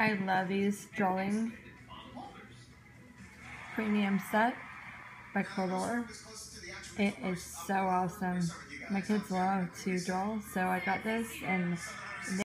I love these drawing premium set by Color. It is so awesome. My kids love to draw, so I got this, and